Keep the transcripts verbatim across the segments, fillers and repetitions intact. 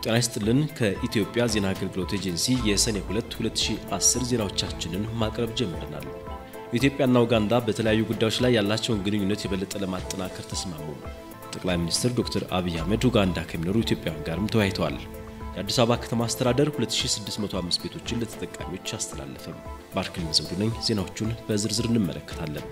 ጤና ይስጥልን ከኢትዮጵያ ዜና አገልግሎት ኤጀንሲ የሰኔ ሁለት ሁለት ሺህ አስር ዜናዎቻችንን ማቅረብ ጀምረናል። ኢትዮጵያና ኡጋንዳ በተለያዩ ጉዳዮች ላይ ያላቸውን ግንኙነት የበለጠ ለማጠናከር ተስማሙ። ጠቅላይ ሚኒስትር ዶክተር አብይ አህመድ ኡጋንዳ ከሚኖሩ ኢትዮጵያውያን ጋርም ተወያይተዋል። የአዲስ አበባ ከተማ አስተዳደር ሁለት ሺህ ስድስት መቶ አምስት ቤቶችን ለተጠቃሚዎች አስተላለፈ። ባርክሊን ዘውዱ ነኝ። ዜናዎቹን በዝርዝር እንመለከታለን።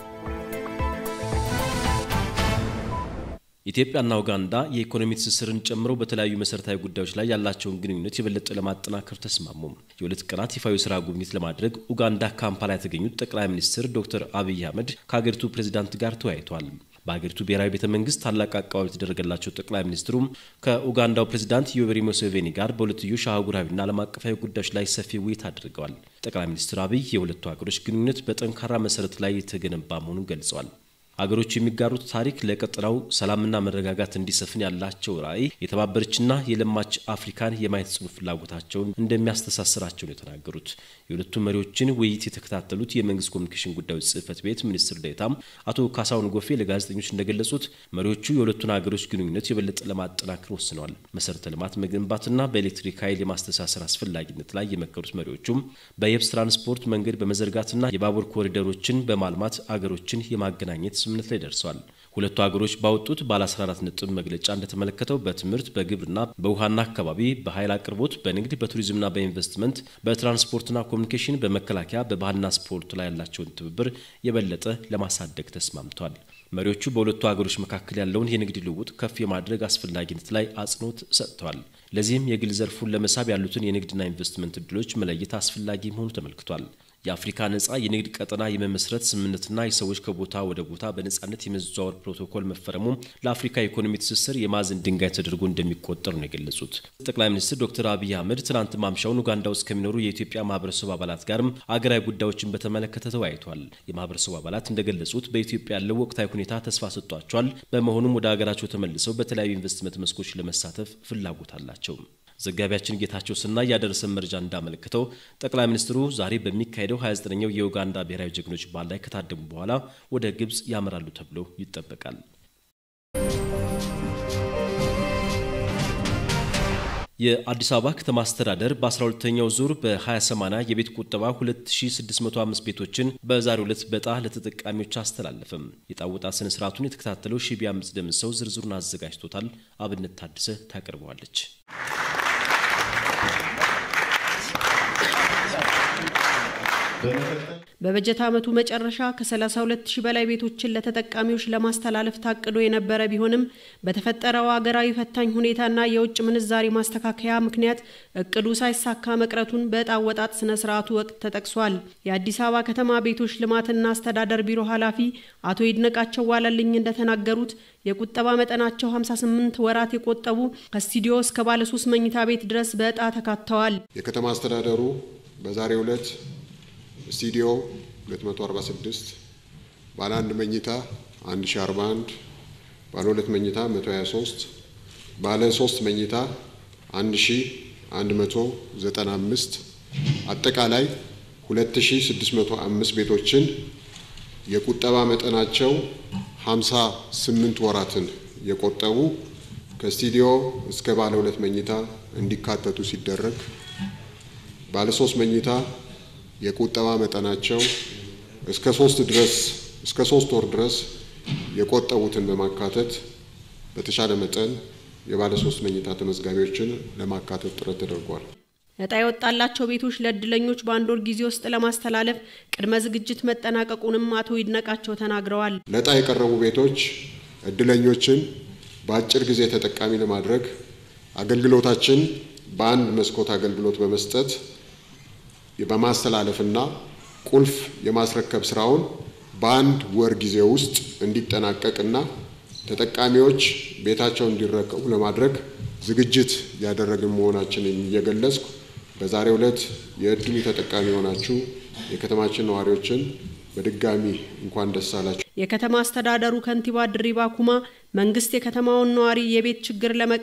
ኢትዮጵያና ኡጋንዳ የኢኮኖሚ ትስስርን ጨምሮ በተለያዩ መሰረታዊ ጉዳዮች ላይ ያላቸውን ግንኙነት የበለጠ ለማጠናከር ተስማሙ። የሁለት ቀናት ይፋዊ ስራ ጉብኝት ለማድረግ ኡጋንዳ ካምፓላ የተገኙት ጠቅላይ ሚኒስትር ዶክተር አብይ አህመድ ከሀገሪቱ ፕሬዝዳንት ጋር ተወያይተዋል። በሀገሪቱ ብሔራዊ ቤተ መንግስት ታላቅ አቀባበል የተደረገላቸው ጠቅላይ ሚኒስትሩም ከኡጋንዳው ፕሬዝዳንት ዮዌሪ ሙሴቬኒ ጋር በሁለትዮሽ አህጉራዊና ዓለም አቀፋዊ ጉዳዮች ላይ ሰፊ ውይይት አድርገዋል። ጠቅላይ ሚኒስትር አብይ የሁለቱ ሀገሮች ግንኙነት በጠንካራ መሰረት ላይ የተገነባ መሆኑን ገልጸዋል። አገሮች የሚጋሩት ታሪክ ለቀጠናው ሰላምና መረጋጋት እንዲሰፍን ያላቸው ራዕይ የተባበረችና የለማች አፍሪካን የማየት ጽኑ ፍላጎታቸውን እንደሚያስተሳስራቸው ነው የተናገሩት። የሁለቱ መሪዎችን ውይይት የተከታተሉት የመንግስት ኮሙኒኬሽን ጉዳዮች ጽህፈት ቤት ሚኒስትር ዴኤታም አቶ ካሳሁን ጎፌ ለጋዜጠኞች እንደገለጹት መሪዎቹ የሁለቱን ሀገሮች ግንኙነት የበለጠ ለማጠናከር ወስነዋል። መሰረተ ልማት መገንባትና በኤሌክትሪክ ኃይል የማስተሳሰር አስፈላጊነት ላይ የመከሩት መሪዎቹም በየብስ ትራንስፖርት መንገድ በመዘርጋትና የባቡር ኮሪደሮችን በማልማት አገሮችን የማገናኘት ስምምነት ላይ ደርሰዋል። ሁለቱ ሀገሮች ባወጡት ባለ አስራ አራት ነጥብ መግለጫ እንደተመለከተው በትምህርት፣ በግብርና፣ በውሃና አካባቢ፣ በኃይል አቅርቦት፣ በንግድ፣ በቱሪዝምና በኢንቨስትመንት፣ በትራንስፖርትና ኮሙኒኬሽን፣ በመከላከያ፣ በባህልና ስፖርት ላይ ያላቸውን ትብብር የበለጠ ለማሳደግ ተስማምተዋል። መሪዎቹ በሁለቱ ሀገሮች መካከል ያለውን የንግድ ልውውጥ ከፍ የማድረግ አስፈላጊነት ላይ አጽንኦት ሰጥተዋል። ለዚህም የግል ዘርፉን ለመሳብ ያሉትን የንግድና ኢንቨስትመንት እድሎች መለየት አስፈላጊ መሆኑ ተመልክቷል። የአፍሪካ ነጻ የንግድ ቀጠና የመመስረት ስምምነትና የሰዎች ከቦታ ወደ ቦታ በነጻነት የመዘዋወር ፕሮቶኮል መፈረሙ ለአፍሪካ ኢኮኖሚ ትስስር የማዕዘን ድንጋይ ተደርጎ እንደሚቆጠር ነው የገለጹት። ጠቅላይ ሚኒስትር ዶክተር አብይ አህመድ ትናንት ማምሻውን ኡጋንዳ ውስጥ ከሚኖሩ የኢትዮጵያ ማህበረሰብ አባላት ጋርም አገራዊ ጉዳዮችን በተመለከተ ተወያይተዋል። የማህበረሰቡ አባላት እንደገለጹት በኢትዮጵያ ያለው ወቅታዊ ሁኔታ ተስፋ ሰጥቷቸዋል። በመሆኑም ወደ ሀገራቸው ተመልሰው በተለያዩ ኢንቨስትመንት መስኮች ለመሳተፍ ፍላጎት አላቸው። ዘጋቢያችን ጌታቸው ስናይ ያደረሰን መረጃ እንዳመለከተው ጠቅላይ ሚኒስትሩ ዛሬ በሚካሄደው ሃያ ዘጠነኛው የኡጋንዳ ብሔራዊ ጀግኖች በዓል ላይ ከታደሙ በኋላ ወደ ግብጽ ያመራሉ ተብሎ ይጠበቃል። የአዲስ አበባ ከተማ አስተዳደር በ12ኛው ዙር በ20/80 የቤት ቁጠባ ሁለት ሺህ ስድስት መቶ አምስት ቤቶችን በዛሬው ዕለት በዕጣ ለተጠቃሚዎች አስተላለፈም። የጣውጣ ስነ ስርዓቱን የተከታተለው ሺቢያ ምጽደምሰው ዝርዝሩን አዘጋጅቶታል። አብነት ታድሰ ታቀርበዋለች። በበጀት ዓመቱ መጨረሻ ከ32 ሺህ በላይ ቤቶችን ለተጠቃሚዎች ለማስተላለፍ ታቅዶ የነበረ ቢሆንም በተፈጠረው ሀገራዊ ፈታኝ ሁኔታና የውጭ ምንዛሪ ማስተካከያ ምክንያት እቅዱ ሳይሳካ መቅረቱን በጣወጣት ስነ ስርዓቱ ወቅት ተጠቅሷል። የአዲስ አበባ ከተማ ቤቶች ልማትና አስተዳደር ቢሮ ኃላፊ አቶ ይድነቃቸው ዋለልኝ እንደተናገሩት የቁጠባ መጠናቸው ሃምሳ ስምንት ወራት የቆጠቡ ከስቱዲዮ እስከ ባለ ሶስት መኝታ ቤት ድረስ በዕጣ ተካተዋል። የከተማ አስተዳደሩ በዛሬው ዕለት ስቱዲዮ ሁለት መቶ አርባ ስድስት፣ ባለ አንድ መኝታ አንድ ሺህ አርባ አንድ፣ ባለ ሁለት መኝታ መቶ ሃያ ሶስት፣ ባለ ሶስት መኝታ አንድ ሺህ አንድ መቶ ዘጠና አምስት አጠቃላይ ሁለት ሺህ ስድስት መቶ አምስት ቤቶችን የቁጠባ መጠናቸው ሃምሳ ስምንት ወራትን የቆጠቡ ከስቱዲዮ እስከ ባለ ሁለት መኝታ እንዲካተቱ ሲደረግ ባለ ሶስት መኝታ የቁጠባ መጠናቸው እስከ ሶስት ድረስ እስከ ሶስት ወር ድረስ የቆጠቡትን በማካተት በተሻለ መጠን የባለ ሶስት መኝታ ተመዝጋቢዎችን ለማካተት ጥረት ተደርጓል። ዕጣ የወጣላቸው ቤቶች ለእድለኞች በአንድ ወር ጊዜ ውስጥ ለማስተላለፍ ቅድመ ዝግጅት መጠናቀቁንም አቶ ይድነቃቸው ተናግረዋል። ለዕጣ የቀረቡ ቤቶች እድለኞችን በአጭር ጊዜ ተጠቃሚ ለማድረግ አገልግሎታችን በአንድ መስኮት አገልግሎት በመስጠት በማስተላለፍና ቁልፍ የማስረከብ ስራውን በአንድ ወር ጊዜ ውስጥ እንዲጠናቀቅና ተጠቃሚዎች ቤታቸውን እንዲረከቡ ለማድረግ ዝግጅት ያደረግን መሆናችንን እየገለጽኩ በዛሬው ዕለት የእድሉ ተጠቃሚ ሆናችሁ የከተማችን ነዋሪዎችን በድጋሚ እንኳን ደስ አላችሁ። የከተማ አስተዳደሩ ከንቲባ ድሪባ ኩማ መንግስት የከተማውን ነዋሪ የቤት ችግር ለመቅረፍ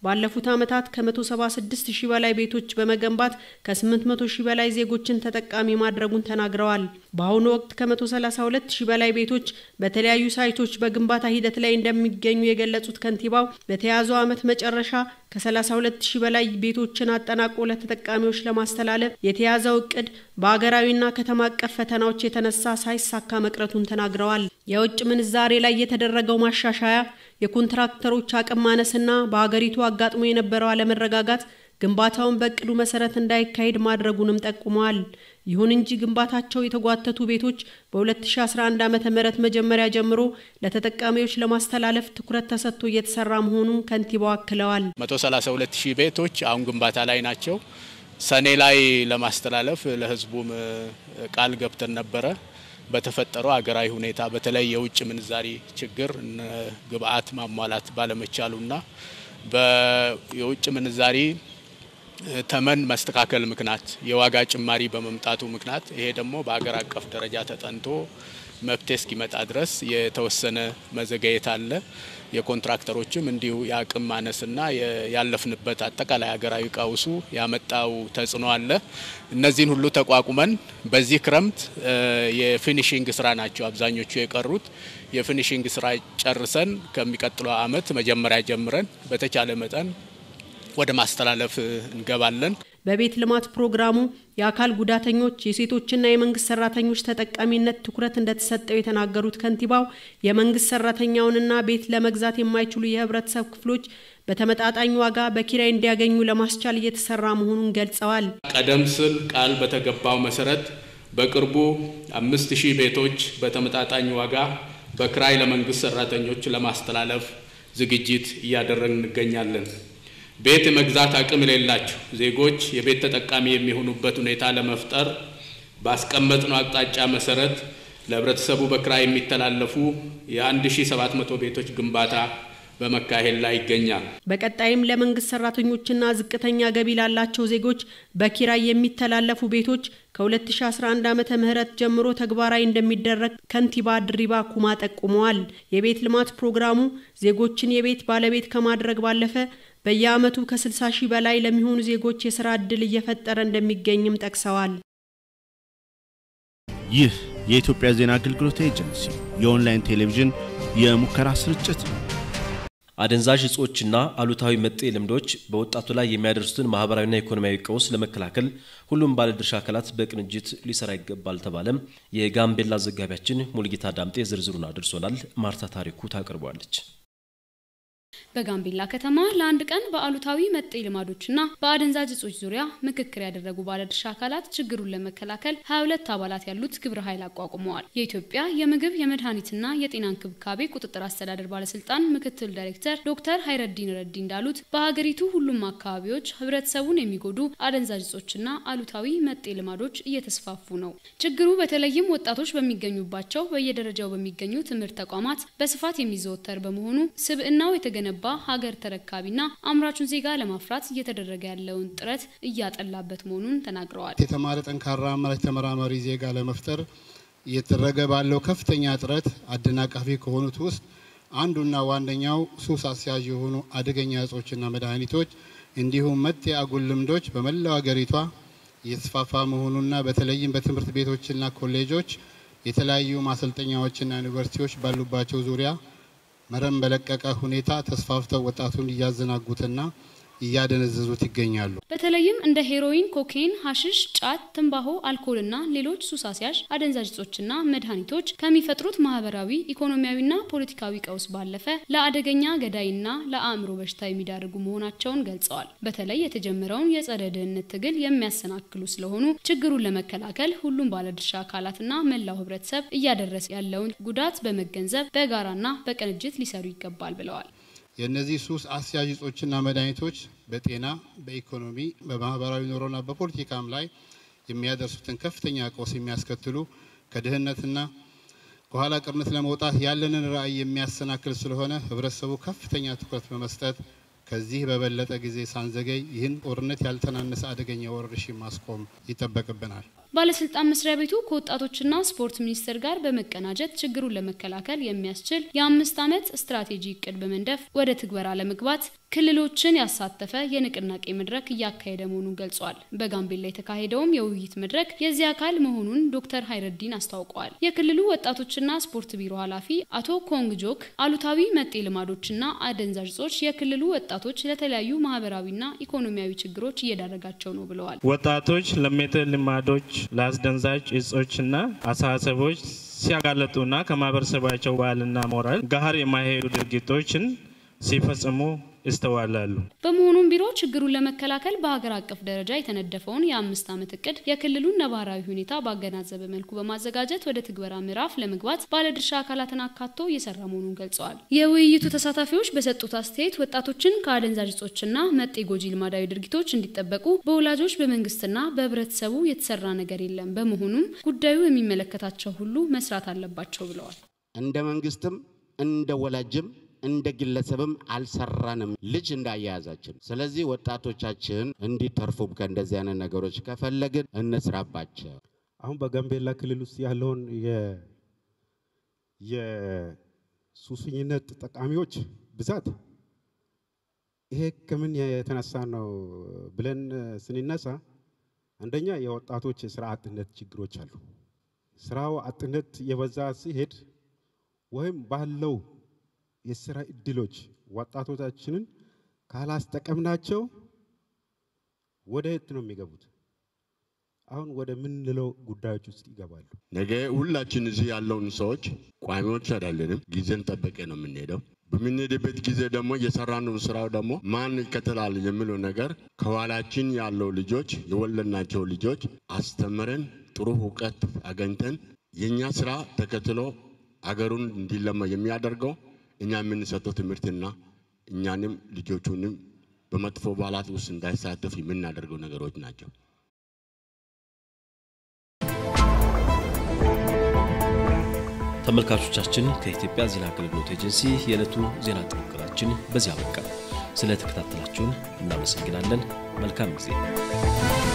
ባለፉት ዓመታት ከ176 ሺህ በላይ ቤቶች በመገንባት ከ800 ሺህ በላይ ዜጎችን ተጠቃሚ ማድረጉን ተናግረዋል። በአሁኑ ወቅት ከ132 ሺህ በላይ ቤቶች በተለያዩ ሳይቶች በግንባታ ሂደት ላይ እንደሚገኙ የገለጹት ከንቲባው በተያዘው ዓመት መጨረሻ ከ32 ሺህ በላይ ቤቶችን አጠናቆ ለተጠቃሚዎች ለማስተላለፍ የተያዘው እቅድ በአገራዊና ከተማ አቀፍ ፈተናዎች የተነሳ ሳይሳካ መቅረቱን ተናግረዋል። የውጭ ምንዛሬ ላይ የተደረገው ማሻሻያ የኮንትራክተሮች አቅም ማነስና በአገሪቱ አጋጥሞ የነበረው አለመረጋጋት ግንባታውን በእቅዱ መሰረት እንዳይካሄድ ማድረጉንም ጠቁመዋል። ይሁን እንጂ ግንባታቸው የተጓተቱ ቤቶች በ2011 ዓመተ ምህረት መጀመሪያ ጀምሮ ለተጠቃሚዎች ለማስተላለፍ ትኩረት ተሰጥቶ እየተሰራ መሆኑን ከንቲባው አክለዋል። መቶ ሰላሳ ሁለት ሺህ ቤቶች አሁን ግንባታ ላይ ናቸው። ሰኔ ላይ ለማስተላለፍ ለህዝቡም ቃል ገብተን ነበረ። በተፈጠረው አገራዊ ሁኔታ በተለይ የውጭ ምንዛሪ ችግር ግብአት ማሟላት ባለመቻሉና በየውጭ ምንዛሪ ተመን መስተካከል ምክንያት የዋጋ ጭማሪ በመምጣቱ ምክንያት ይሄ ደግሞ በአገር አቀፍ ደረጃ ተጠንቶ መፍትሄ እስኪመጣ ድረስ የተወሰነ መዘግየት አለ። የኮንትራክተሮችም እንዲሁ የአቅም ማነስና ያለፍንበት አጠቃላይ ሀገራዊ ቀውሱ ያመጣው ተጽዕኖ አለ። እነዚህን ሁሉ ተቋቁመን በዚህ ክረምት የፊኒሺንግ ስራ ናቸው አብዛኞቹ የቀሩት። የፊኒሺንግ ስራ ጨርሰን ከሚቀጥለው አመት መጀመሪያ ጀምረን በተቻለ መጠን ወደ ማስተላለፍ እንገባለን። በቤት ልማት ፕሮግራሙ የአካል ጉዳተኞች የሴቶችና የመንግስት ሰራተኞች ተጠቃሚነት ትኩረት እንደተሰጠው የተናገሩት ከንቲባው የመንግስት ሰራተኛውንና ቤት ለመግዛት የማይችሉ የህብረተሰብ ክፍሎች በተመጣጣኝ ዋጋ በኪራይ እንዲያገኙ ለማስቻል እየተሰራ መሆኑን ገልጸዋል። ቀደም ሲል ቃል በተገባው መሰረት በቅርቡ አምስት ሺህ ቤቶች በተመጣጣኝ ዋጋ በኪራይ ለመንግስት ሰራተኞች ለማስተላለፍ ዝግጅት እያደረግን እንገኛለን። ቤት መግዛት አቅም የሌላቸው ዜጎች የቤት ተጠቃሚ የሚሆኑበት ሁኔታ ለመፍጠር ባስቀመጥነው አቅጣጫ መሰረት ለህብረተሰቡ በኪራይ የሚተላለፉ የ1700 ቤቶች ግንባታ በመካሄድ ላይ ይገኛል። በቀጣይም ለመንግስት ሰራተኞችና ዝቅተኛ ገቢ ላላቸው ዜጎች በኪራይ የሚተላለፉ ቤቶች ከ2011 ዓመተ ምህረት ጀምሮ ተግባራዊ እንደሚደረግ ከንቲባ ድሪባ ኩማ ጠቁመዋል። የቤት ልማት ፕሮግራሙ ዜጎችን የቤት ባለቤት ከማድረግ ባለፈ በየአመቱ ከ60 ሺህ በላይ ለሚሆኑ ዜጎች የሥራ ዕድል እየፈጠረ እንደሚገኝም ጠቅሰዋል። ይህ የኢትዮጵያ ዜና አገልግሎት ኤጀንሲ የኦንላይን ቴሌቪዥን የሙከራ ስርጭት ነው። አደንዛዥ እጾችና አሉታዊ መጤ ልምዶች በወጣቱ ላይ የሚያደርሱትን ማህበራዊና ኢኮኖሚያዊ ቀውስ ለመከላከል ሁሉም ባለድርሻ አካላት በቅንጅት ሊሰራ ይገባል ተባለም። የጋምቤላ ዘጋቢያችን ሙልጌታ ዳምጤ ዝርዝሩን አድርሶናል። ማርታ ታሪኩ ታቀርባለች። በጋምቤላ ከተማ ለአንድ ቀን በአሉታዊ መጤ ልማዶችና በአደንዛዥ እጾች ዙሪያ ምክክር ያደረጉ ባለድርሻ አካላት ችግሩን ለመከላከል ሃያ ሁለት አባላት ያሉት ግብረ ኃይል አቋቁመዋል። የኢትዮጵያ የምግብ የመድኃኒትና የጤና እንክብካቤ ቁጥጥር አስተዳደር ባለስልጣን ምክትል ዳይሬክተር ዶክተር ሃይረዲን ረዲ እንዳሉት በሀገሪቱ ሁሉም አካባቢዎች ህብረተሰቡን የሚጎዱ አደንዛዥ እጾችና አሉታዊ መጤ ልማዶች እየተስፋፉ ነው። ችግሩ በተለይም ወጣቶች በሚገኙባቸው በየደረጃው በሚገኙ ትምህርት ተቋማት በስፋት የሚዘወተር በመሆኑ ስብዕናው የተገነባ ሀገር ተረካቢና አምራቹን ዜጋ ለማፍራት እየተደረገ ያለውን ጥረት እያጠላበት መሆኑን ተናግረዋል። የተማረ ጠንካራ አምራች ተመራማሪ ዜጋ ለመፍጠር እየተደረገ ባለው ከፍተኛ ጥረት አደናቃፊ ከሆኑት ውስጥ አንዱና ዋነኛው ሱስ አስያዥ የሆኑ አደገኛ እጾችና መድኃኒቶች እንዲሁም መጤ አጉል ልምዶች በመላው ሀገሪቷ እየተስፋፋ መሆኑና በተለይም በትምህርት ቤቶችና ኮሌጆች የተለያዩ ማሰልጠኛዎችና ዩኒቨርሲቲዎች ባሉባቸው ዙሪያ መረም በለቀቀ ሁኔታ ተስፋፍተው ወጣቱን እያዘናጉትና እያደነዘዙት ይገኛሉ። በተለይም እንደ ሄሮይን፣ ኮኬን፣ ሐሽሽ፣ ጫት፣ ትንባሆ፣ አልኮልና ሌሎች ሱስ አስያዥ አደንዛዥ እጾችና መድኃኒቶች ከሚፈጥሩት ማህበራዊ፣ ኢኮኖሚያዊና ፖለቲካዊ ቀውስ ባለፈ ለአደገኛ ገዳይና ለአእምሮ በሽታ የሚዳርጉ መሆናቸውን ገልጸዋል። በተለይ የተጀመረውን የጸረ ድህነት ትግል የሚያሰናክሉ ስለሆኑ ችግሩን ለመከላከል ሁሉም ባለድርሻ አካላትና መላው ህብረተሰብ እያደረሰ ያለውን ጉዳት በመገንዘብ በጋራና በቅንጅት ሊሰሩ ይገባል ብለዋል። የነዚህ ሱስ አስያዥ እጾችና መድኃኒቶች በጤና፣ በኢኮኖሚ፣ በማህበራዊ ኑሮና በፖለቲካም ላይ የሚያደርሱትን ከፍተኛ ቀውስ የሚያስከትሉ ከድህነትና ከኋላ ቀርነት ለመውጣት ያለንን ራዕይ የሚያሰናክል ስለሆነ ህብረተሰቡ ከፍተኛ ትኩረት በመስጠት ከዚህ በበለጠ ጊዜ ሳንዘገይ ይህን ጦርነት ያልተናነሰ አደገኛ ወረርሽኝ ማስቆም ይጠበቅብናል። ባለስልጣን መስሪያ ቤቱ ከወጣቶችና ስፖርት ሚኒስቴር ጋር በመቀናጀት ችግሩን ለመከላከል የሚያስችል የአምስት ዓመት ስትራቴጂ እቅድ በመንደፍ ወደ ትግበራ ለመግባት ክልሎችን ያሳተፈ የንቅናቄ መድረክ እያካሄደ መሆኑን ገልጿል። በጋምቤላ የተካሄደውም የውይይት መድረክ የዚህ አካል መሆኑን ዶክተር ሃይረዲን አስታውቀዋል። የክልሉ ወጣቶችና ስፖርት ቢሮ ኃላፊ አቶ ኮንግጆክ አሉታዊ መጤ ልማዶችና አደንዛዥ እጾች የክልሉ ወጣቶች ለተለያዩ ማህበራዊና ኢኮኖሚያዊ ችግሮች እየዳረጋቸው ነው ብለዋል። ወጣቶች ለመጤ ልማዶች ለአደንዛዥ እጾችና አሳሰቦች ሲያጋለጡና ከማህበረሰባቸው ባህልና ሞራል ጋር የማይሄዱ ድርጊቶችን ሲፈጽሙ ይስተዋላሉ። በመሆኑም ቢሮ ችግሩን ለመከላከል በሀገር አቀፍ ደረጃ የተነደፈውን የአምስት ዓመት እቅድ የክልሉን ነባራዊ ሁኔታ ባገናዘበ መልኩ በማዘጋጀት ወደ ትግበራ ምዕራፍ ለመግባት ባለድርሻ አካላትን አካቶ እየሰራ መሆኑን ገልጸዋል። የውይይቱ ተሳታፊዎች በሰጡት አስተያየት ወጣቶችን ከአደንዛዥ እጾችና መጤ ጎጂ ልማዳዊ ድርጊቶች እንዲጠበቁ በወላጆች በመንግስትና በህብረተሰቡ የተሰራ ነገር የለም። በመሆኑም ጉዳዩ የሚመለከታቸው ሁሉ መስራት አለባቸው ብለዋል። እንደ መንግስትም እንደ ወላጅም እንደ ግለሰብም አልሰራንም ልጅ እንዳያያዛችን። ስለዚህ ወጣቶቻችን እንዲተርፉ ከእንደዚህ አይነት ነገሮች ከፈለግን እንስራባቸው። አሁን በጋምቤላ ክልል ውስጥ ያለውን የ የሱስኝነት ተጠቃሚዎች ብዛት ይሄ ከምን የተነሳ ነው ብለን ስንነሳ አንደኛ የወጣቶች የሥራ አጥነት ችግሮች አሉ። ስራው አጥነት የበዛ ሲሄድ ወይም ባለው የሥራ እድሎች ወጣቶቻችንን ካላስጠቀምናቸው ወደ የት ነው የሚገቡት? አሁን ወደ ምን ለው ጉዳዮች ውስጥ ይገባሉ። ነገ ሁላችን እዚህ ያለውን ሰዎች ቋሚዎች አይደለንም፣ ጊዜን ጠብቀ ነው የምንሄደው። በምንሄድበት ጊዜ ደግሞ የሰራነው ስራው ደግሞ ማን ይከተላል የሚለው ነገር ከኋላችን ያለው ልጆች የወለድናቸው ልጆች አስተምረን ጥሩ ዕውቀት አገኝተን የኛ ስራ ተከትሎ አገሩን እንዲለማ የሚያደርገው እኛ የምንሰጠው ትምህርትና እኛንም ልጆቹንም በመጥፎ ባህላት ውስጥ እንዳይሳተፍ የምናደርገው ነገሮች ናቸው። ተመልካቾቻችን ከኢትዮጵያ ዜና አገልግሎት ኤጀንሲ የዕለቱ ዜና ጥንቅራችን በዚያ በቃ። ስለ ተከታተላችሁን እናመሰግናለን። መልካም ጊዜ።